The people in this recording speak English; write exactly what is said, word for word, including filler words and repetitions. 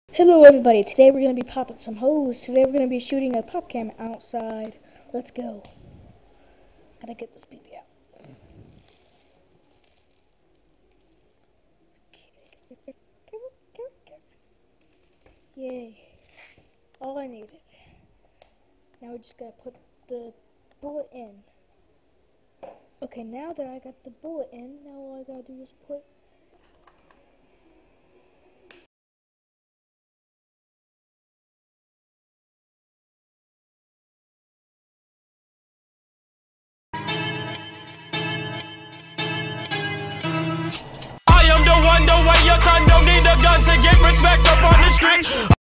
Hello everybody, today we're going to be popping some hose. Today we're going to be shooting a pop cam outside. Let's go. Gotta get this baby out. Yay. All I needed. Now we just gotta put the bullet in. Okay, now that I got the bullet in, now all I gotta do is put I am the one, the way your son don't need a gun to get respect up on the street.